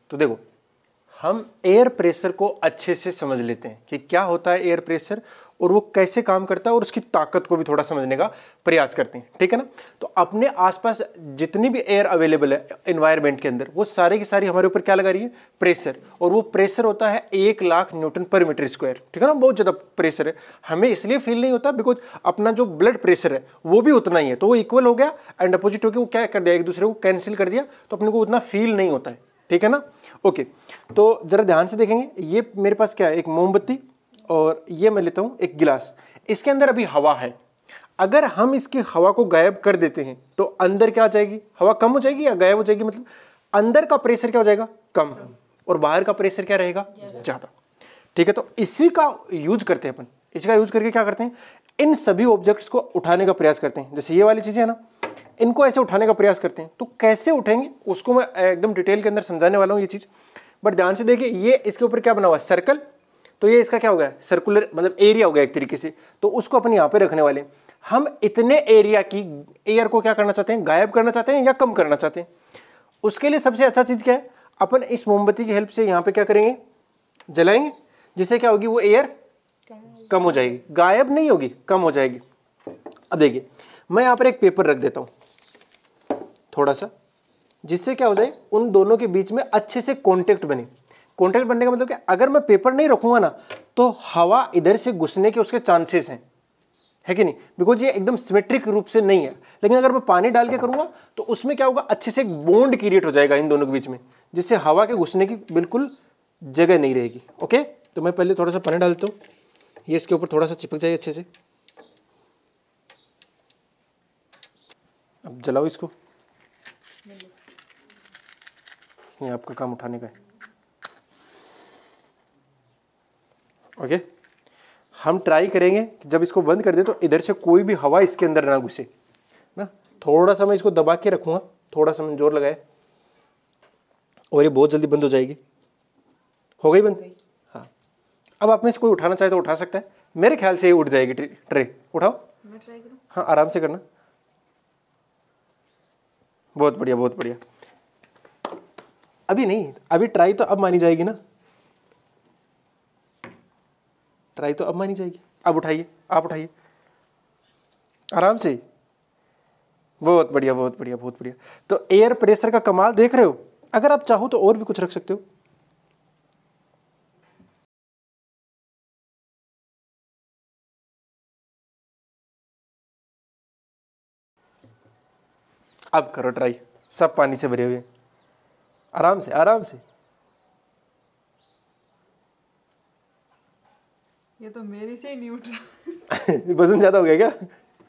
तो देखो हम एयर प्रेशर को अच्छे से समझ लेते हैं कि क्या होता है एयर प्रेशर और वो कैसे काम करता है और उसकी ताकत को भी थोड़ा समझने का प्रयास करते हैं, ठीक है ना। तो अपने आसपास जितनी भी एयर अवेलेबल है एनवायरनमेंट के अंदर, वो सारी की सारी हमारे ऊपर क्या लगा रही है, प्रेशर। और वो प्रेशर होता है 1,00,000 न्यूटन पर मीटर स्क्वायर, ठीक है ना। बहुत ज्यादा प्रेशर है, हमें इसलिए फील नहीं होता बिकॉज अपना जो ब्लड प्रेशर है वो भी उतना ही है, तो वो इक्वल हो गया एंड अपोजिट होकर वो क्या कर दिया, एक दूसरे को कैंसिल कर दिया, तो अपने को उतना फील नहीं होता है, ठीक है ना। ओके, तो जरा ध्यान से देखेंगे, ये मेरे पास क्या है, एक मोमबत्ती, और ये मैं लेता हूं एक गिलास, इसके अंदर अभी हवा है। अगर हम इसकी हवा को गायब कर देते हैं तो अंदर क्या आ जाएगी, हवा कम हो जाएगी या गायब हो जाएगी, मतलब अंदर का प्रेशर क्या हो जाएगा, कम, और बाहर का प्रेशर क्या रहेगा, ज्यादा, ठीक है। तो इसी का यूज करते हैं अपन, इसी का यूज करके क्या करते हैं, इन सभी ऑब्जेक्ट्स को उठाने का प्रयास करते हैं। जैसे ये वाली चीजें है ना, इनको ऐसे उठाने का प्रयास करते हैं। तो कैसे उठेंगे उसको मैं एकदम डिटेल के अंदर समझाने वाला हूं ये चीज, बट ध्यान से देखिए, ये इसके ऊपर क्या बना हुआ है, सर्कल, तो ये इसका क्या हो गया, सर्कुलर मतलब एरिया हो गया एक तरीके से, तो उसको अपन यहां पे रखने वाले हैं। हम इतने एरिया की एयर को क्या करना चाहते हैं, गायब करना चाहते हैं या कम करना चाहते हैं। उसके लिए सबसे अच्छा चीज क्या है, अपन इस मोमबत्ती की हेल्प से यहां पे क्या करेंगे, जलाएंगे, जिससे क्या होगी, वो एयर कम हो जाएगी, गायब नहीं होगी, कम हो जाएगी। अब देखिए, मैं यहां पर एक पेपर रख देता हूं थोड़ा सा, जिससे क्या हो जाए, उन दोनों के बीच में अच्छे से कांटेक्ट बने। कांटेक्ट बनने का मतलब क्या, अगर मैं पेपर नहीं रखूंगा ना तो हवा इधर से घुसने के उसके चांसेस हैं, है कि नहीं, बिकॉज ये एकदम सिमेट्रिक रूप से नहीं है। लेकिन अगर मैं पानी डाल के करूंगा तो उसमें क्या होगा, अच्छे से एक बॉन्ड क्रिएट हो जाएगा इन दोनों के बीच में, जिससे हवा के घुसने की बिल्कुल जगह नहीं रहेगी। ओके, तो मैं पहले थोड़ा सा पानी डालता हूँ, ये इसके ऊपर थोड़ा सा चिपक जाए अच्छे से। अब जलाओ इसको, ये आपका काम उठाने का है। ओके, हम ट्राई करेंगे कि जब इसको बंद कर दे तो इधर से कोई भी हवा इसके अंदर ना घुसे ना। थोड़ा सा मैं इसको दबा के रखूंगा, थोड़ा सा मैं जोर लगाए, और ये बहुत जल्दी बंद हो जाएगी। हो गई बंद, हाँ। अब आप में से कोई उठाना चाहे तो उठा सकता है, मेरे ख्याल से ये उठ जाएगी ट्रे। उठाओ, मैं ट्राई करूं? हाँ आराम से करना, बहुत बढ़िया बहुत बढ़िया। अभी नहीं, अभी ट्राई तो अब मानी जाएगी ना, ट्राई तो अब मानी जाएगी। अब उठाइए, आप उठाइए आराम से, बहुत बढ़िया बहुत बढ़िया बहुत बढ़िया। तो एयर प्रेशर का कमाल देख रहे हो, अगर आप चाहो तो और भी कुछ रख सकते हो। अब करो ट्राई, सब पानी से भरे हुए, आराम से आराम से। ये तो मेरी से ही नहीं उठ रहा। वजन ज्यादा हो गया क्या?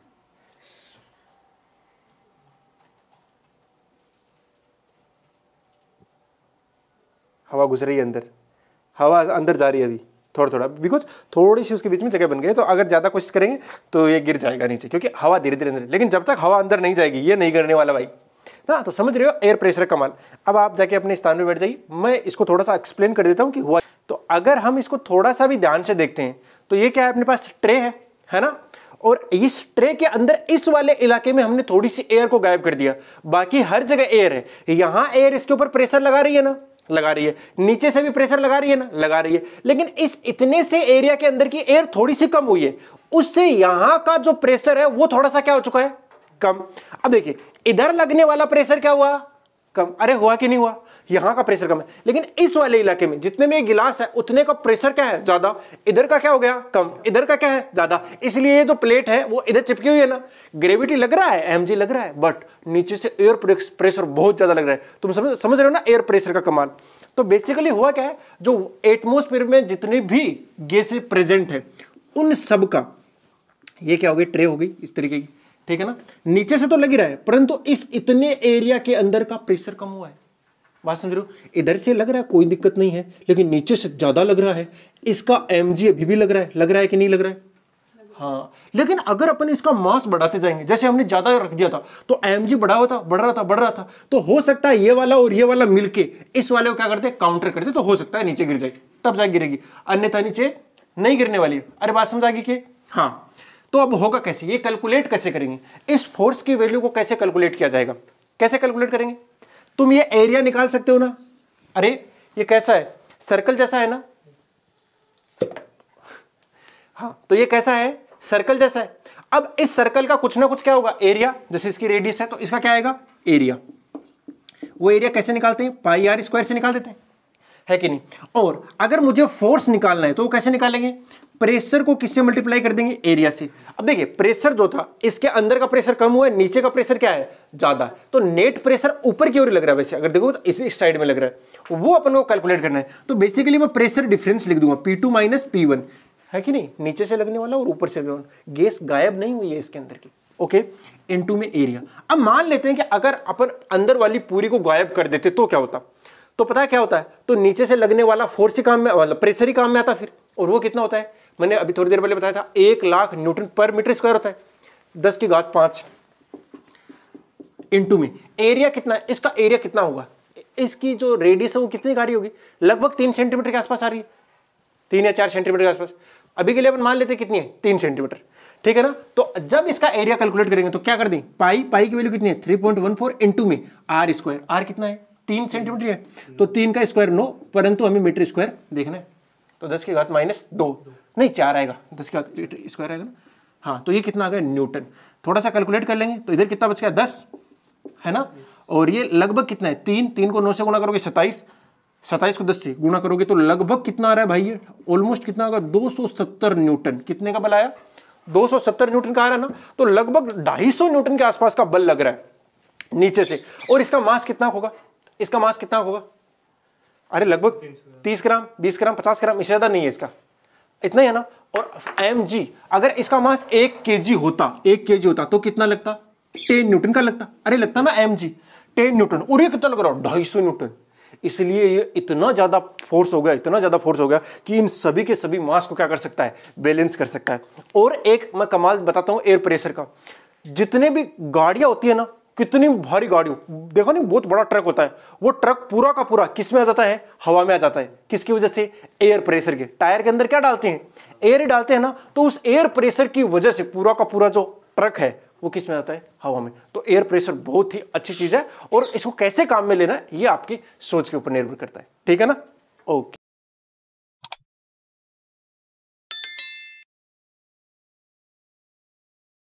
हवा घुस रही है अंदर, हवा अंदर जा रही है अभी थोड़ा थोड़ा, बिकॉज थोड़ी सी उसके बीच में जगह बन गई है। तो अगर ज्यादा कोशिश करेंगे तो ये गिर जाएगा नीचे, क्योंकि हवा धीरे धीरे अंदर, लेकिन जब तक हवा अंदर नहीं जाएगी ये नहीं गिरने वाला भाई ना। तो समझ रहे हो एयर प्रेशर कमाल। अब आप जाके अपने स्थान पे बैठ जाइए, मैं इसको थोड़ा सा एक्सप्लेन कर देता हूं कि हुआ। तो अगर हम इसको थोड़ा सा भी ध्यान से देखते हैं तो ये क्या है, अपने पास ट्रे है ना, और इस ट्रे के अंदर इस वाले इलाके में हमने थोड़ी सी एयर को गायब कर दिया, बाकी हर जगह एयर है। यहां एयर इसके ऊपर प्रेशर लगा रही है ना, लगा रही है, नीचे से भी प्रेशर लगा रही है ना, लगा रही है। लेकिन इस इतने से एरिया के अंदर की एयर थोड़ी सी कम हुई है, उससे यहां का जो प्रेशर है वो थोड़ा सा क्या हो चुका है, कम। अब देखिए, इधर लगने वाला प्रेशर क्या हुआ, कम। अरे हुआ कि नहीं हुआ, यहां का प्रेशर कम है, लेकिन इस वाले इलाके में जितने में ये गिलास है उतने का प्रेशर क्या है, ज्यादा। इधर का क्या हो गया, कम, इधर का क्या है, ज्यादा। इसलिए ये जो प्लेट है वो इधर चिपकी हुई है ना, ग्रेविटी लग रहा है, एमजी लग रहा है, बट नीचे से एयर प्रेशर बहुत ज्यादा लग रहा है। तुम समझ रहे हो ना एयर प्रेशर का कमाल। तो बेसिकली हुआ क्या है, जो एटमोस्फेयर में जितने भी गैसें प्रेजेंट है उन सब का, ये क्या हो गई, ट्रे हो गई इस तरीके की, ठीक है ना। नीचे से तो लग ही रहा है, परंतु इस इतने एरिया के अंदर का प्रेशर कम हुआ है। बात समझ रहे हो, इधर से लग रहा है कोई दिक्कत नहीं है, लेकिन नीचे से ज्यादा लग रहा है। इसका एमजी अभी भी लग रहा है कि नहीं लग रहा है, हाँ। लेकिन अगर अपन इसका मास बढ़ाते जाएंगे, जैसे हमने ज्यादा रख दिया था तो एमजी बढ़ रहा था, तो हो सकता है ये वाला और ये वाला मिलके इस वाले को क्या करते, काउंटर करते, तो हो सकता है नीचे गिर जाए, तब जाके गिरेगी, अन्यथा नीचे नहीं गिरने वाली है। अरे बात समझ आ गई कि हाँ। तो अब होगा कैसे, ये कैलकुलेट कैसे करेंगे, इस फोर्स की वैल्यू को कैसे कैलकुलेट किया जाएगा, कैसे कैलकुलेट करेंगे। तुम ये एरिया निकाल सकते हो ना, अरे ये कैसा है, सर्कल जैसा है ना, हाँ तो ये कैसा है, सर्कल जैसा है। अब इस सर्कल का कुछ ना कुछ क्या होगा, एरिया, जैसे इसकी रेडियस है तो इसका क्या आएगा, एरिया। वो एरिया कैसे निकालते हैं, पाई आर स्क्वायर से निकाल देते हैं, है कि नहीं। और अगर मुझे फोर्स निकालना है तो वो कैसे निकालेंगे, प्रेशर को किससे मल्टीप्लाई कर देंगे, एरिया से। अब देखिए प्रेशर जो था, इसके अंदर का प्रेशर कम हुआ है, नीचे का प्रेशर क्या है, ज्यादा है, तो नेट प्रेशर ऊपर की ओर लग रहा है। वैसे अगर देखो तो इस साइड में लग रहा है, वो अपन को कैलकुलेट करना है। तो बेसिकली मैं प्रेशर डिफरेंस लिख दूंगा, P2 माइनस P1, है कि नहीं, नीचे से लगने वाला और ऊपर से लगने वाला, गैस गायब नहीं हुई है इसके अंदर की, ओके। इनटू में एरिया। अब मान लेते हैं कि अगर अपन अंदर वाली पूरी को गायब कर देते तो क्या होता, तो पता है क्या होता है, तो नीचे से लगने वाला फोर्स ही काम में, मतलब प्रेशर ही काम में आता फिर। और वो कितना होता है, मैंने अभी थोड़ी देर पहले बताया था, 1,00,000 न्यूटन पर मीटर स्क्वायर होता है, 10⁵ इनटू में एरिया कितना है, इसका एरिया कितना होगा, इसकी जो रेडियस है वो कितनी आ रही होगी, लगभग 3 सेंटीमीटर के आसपास आ रही है, 3 या 4 सेंटीमीटर के आसपास। अभी के लिए अपन मान लेते हैं कितनी है, 3 सेंटीमीटर, ठीक है ना। तो जब इसका एरिया कैलकुलेट करेंगे तो क्या कर दें, पाई की वैल्यू कितनी है, 3.14 इनटू में आर स्क्वायर, आर कितना है 3 सेंटीमीटर है, तो 3 का स्क्वायर 9, परंतु हमें मीटर स्क्वायर देखना है, तो 10⁻⁻2 नहीं 4 आएगा, 10 स्क्वायर आएगा ना, हाँ। तो ये कितना आ गया न्यूटन, थोड़ा सा कैलकुलेट कर लेंगे तो इधर कितना बच गया 10, है ना। और ये लगभग कितना है, 3 को 9 से गुणा करोगे 27, 27 को 10 से गुणा करोगे तो लगभग कितना आ रहा है भाई, ये ऑलमोस्ट कितना होगा, 270 न्यूटन। कितने का बल आया, 270 न्यूटन का आ रहा है ना, तो लगभग 250 न्यूटन के आसपास का बल लग रहा है नीचे से। और इसका मास कितना होगा, इसका मास कितना होगा, अरे लगभग 30 ग्राम, 20 ग्राम, 50 ग्राम, इससे ज्यादा नहीं है इसका, इतना ही है ना। और mg, अगर इसका मास 1 kg होता तो कितना लगता, 10 न्यूटन का लगता, अरे लगता ना mg 10 न्यूटन, और ये कितना लग रहा है 250 न्यूटन। इसलिए ये इतना ज्यादा फोर्स हो गया, इतना ज्यादा फोर्स हो गया कि इन सभी के सभी मास को क्या कर सकता है, बैलेंस कर सकता है। और एक मैं कमाल बताता हूं एयर प्रेशर का, जितने भी गाड़ियां होती है ना, कितनी भारी गाड़ी हो, देखो नहीं बहुत बड़ा ट्रक होता है, वो ट्रक पूरा का पूरा किस में आ जाता है, हवा में आ जाता है। किसकी वजह से, एयर प्रेशर के। टायर के अंदर क्या डालते हैं, एयर ही डालते हैं ना, तो उस एयर प्रेशर की वजह से पूरा का पूरा जो ट्रक है वो किस में आता है, हवा में। तो एयर प्रेशर बहुत ही अच्छी चीज है, और इसको कैसे काम में लेना है ये आपकी सोच के ऊपर निर्भर करता है, ठीक है ना, ओके।